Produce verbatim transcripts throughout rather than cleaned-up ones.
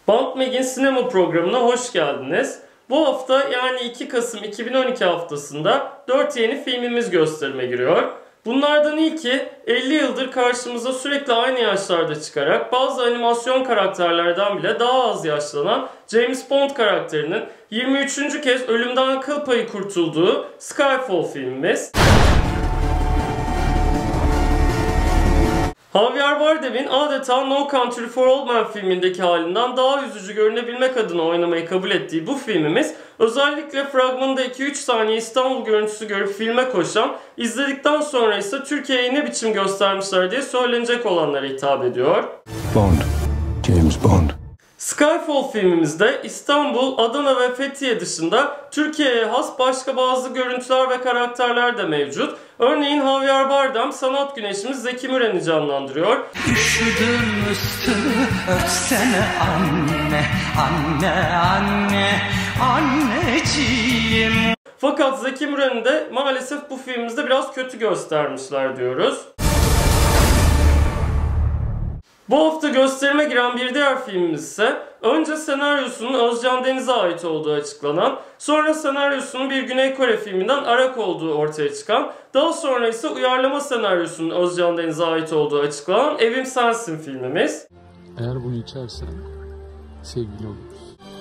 Bantmag'in sinema programına hoş geldiniz. Bu hafta yani iki Kasım iki bin on iki haftasında dört yeni filmimiz gösterime giriyor. Bunlardan ilki elli yıldır karşımıza sürekli aynı yaşlarda çıkarak bazı animasyon karakterlerden bile daha az yaşlanan James Bond karakterinin yirmi üçüncü kez ölümden kıl payı kurtulduğu Skyfall filmimiz. Javier Bardem'in adeta No Country for Old Men filmindeki halinden daha üzücü görünebilmek adına oynamayı kabul ettiği bu filmimiz, özellikle fragmanında iki üç saniye İstanbul görüntüsü görüp filme koşan, izledikten sonra ise Türkiye'yi ne biçim göstermişler diye söylenecek olanlara hitap ediyor. Bond. James Bond. Skyfall filmimizde İstanbul, Adana ve Fethiye dışında Türkiye'ye has başka bazı görüntüler ve karakterler de mevcut. Örneğin Javier Bardem sanat güneşimiz Zeki Müren'i canlandırıyor. Üşüdüm üstümü örtsene anne, anne, anne, anneciğim. Fakat Zeki Müren'i de maalesef bu filmimizde biraz kötü göstermişler diyoruz. Bu hafta gösterime giren bir diğer filmimiz ise önce senaryosunun Özcan Deniz'e ait olduğu açıklanan, sonra senaryosunun bir Güney Kore filminden arak olduğu ortaya çıkan, daha sonra ise uyarlama senaryosunun Özcan Deniz'e ait olduğu açıklanan Evim Sensin filmimiz. Eğer bunu içersen sevgili oluruz.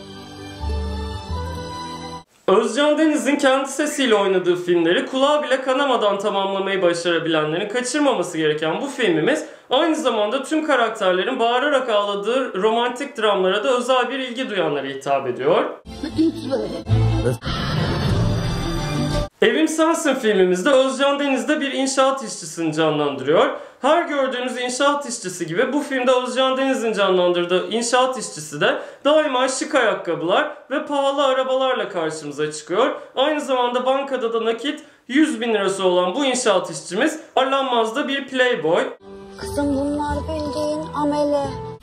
Özcan Deniz'in kendi sesiyle oynadığı filmleri kulağa bile kanamadan tamamlamayı başarabilenlerin kaçırmaması gereken bu filmimiz, aynı zamanda tüm karakterlerin bağırarak ağladığı romantik dramlara da özel bir ilgi duyanlara hitap ediyor. Evim Sensin filmimizde Özcan Deniz de bir inşaat işçisini canlandırıyor. Her gördüğünüz inşaat işçisi gibi bu filmde Özcan Deniz'in canlandırdığı inşaat işçisi de daima şık ayakkabılar ve pahalı arabalarla karşımıza çıkıyor. Aynı zamanda bankada da nakit yüz bin lirası olan bu inşaat işçimiz arlanmaz da bir playboy. Kızım bunlar bildiğin amele.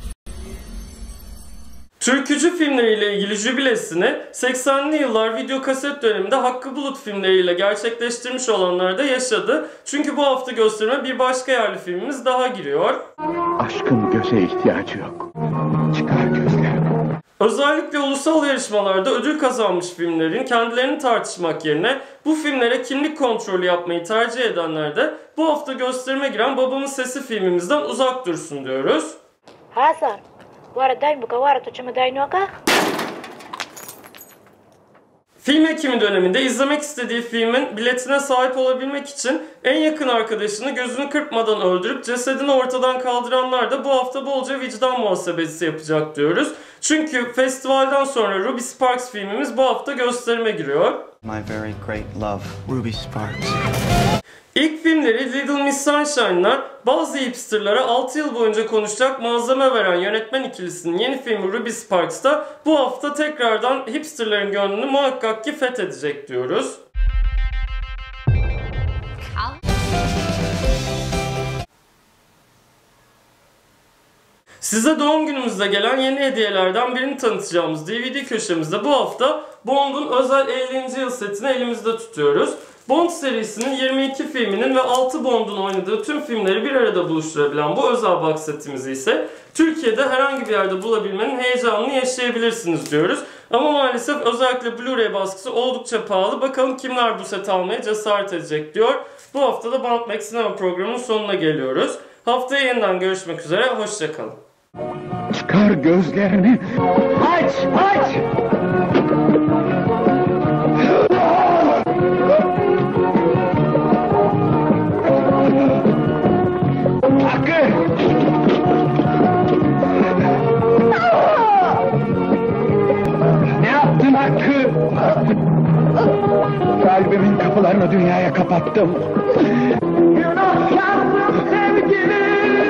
Türkücü filmleriyle ilgili jübilesini seksenli yıllar video kaset döneminde Hakkı Bulut filmleriyle gerçekleştirmiş olanlar da yaşadı. Çünkü bu hafta gösterime bir başka yerli filmimiz daha giriyor. Aşkın göze ihtiyacı yok. Çıkar gözlerini. Özellikle ulusal yarışmalarda ödül kazanmış filmlerin kendilerini tartışmak yerine bu filmlere kimlik kontrolü yapmayı tercih edenler de bu hafta gösterime giren Babamın Sesi filmimizden uzak dursun diyoruz. Hasan, bu arada bu kavara tuçumu daynoka. Film ekimi döneminde izlemek istediği filmin biletine sahip olabilmek için en yakın arkadaşını gözünü kırpmadan öldürüp cesedini ortadan kaldıranlar da bu hafta bolca vicdan muhasebesi yapacak diyoruz. Çünkü festivalden sonra Ruby Sparks filmimiz bu hafta gösterime giriyor. My very great love, Ruby Sparks. İlk filmleri Little Miss Sunshine'la bazı hipsterlara altı yıl boyunca konuşacak malzeme veren yönetmen ikilisinin yeni filmi Ruby Sparks da bu hafta tekrardan hipsterların gönlünü muhakkak ki fethedecek diyoruz. Size doğum günümüzde gelen yeni hediyelerden birini tanıtacağımız D V D köşemizde bu hafta Bond'un özel ellinci yıl setini elimizde tutuyoruz. Bond serisinin yirmi iki filminin ve altı Bond'un oynadığı tüm filmleri bir arada buluşturabilen bu özel box setimizi ise Türkiye'de herhangi bir yerde bulabilmenin heyecanını yaşayabilirsiniz diyoruz. Ama maalesef özellikle Blu-ray baskısı oldukça pahalı. Bakalım kimler bu seti almaya cesaret edecek diyor. Bu hafta da Bantmag sinema programının sonuna geliyoruz. Haftaya yeniden görüşmek üzere, hoşçakalın. Çıkar gözlerini. Aç, aç. Hakkı! Ne yaptın Hakkı? Kalbimin kapılarını dünyaya kapattım. Günahkarsın sevgilim.